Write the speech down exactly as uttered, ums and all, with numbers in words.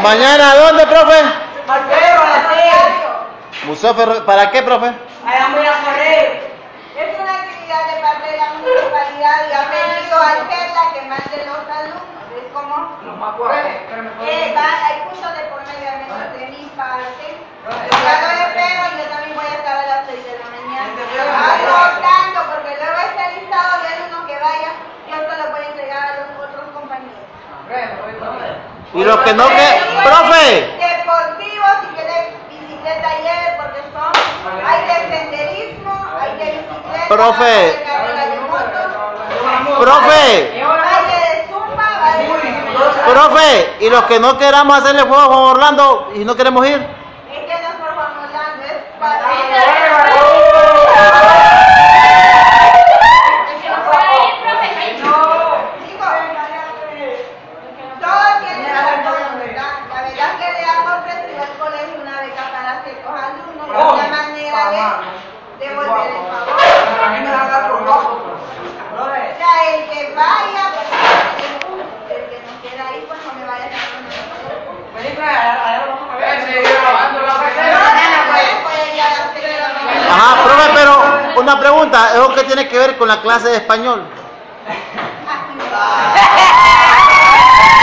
¿Mañana dónde, profe? Al perro, a las seis. Museo Ferro... ¿Para qué, profe? Allá voy a correr. Es una actividad de parte de la municipalidad y ha pedido a Perla que mande los alumnos. Es como No me acuerdo. eh, va, hay cursos de por medio al menos de mi parte. Yo no le espero y yo también voy a estar a las seis de la mañana. Anotando, porque luego este listado de alumnos que vaya, yo se lo voy a entregar a los otros compañeros. Y los que no que... ¡Profe! Deportivos, si quiere bicicleta lleve, porque son, hay de senderismo, hay de bicicleta, Profe. hay de carrera de motos, ¡Profe! hay de zumba, hay de... ¡Profe! ¿Y los que no queramos hacerle juego a Juan Orlando y no queremos ir? Es que no es por Juan Orlando, es para... Ajá, profe, pero una pregunta, ¿eso qué tiene que ver con la clase de español?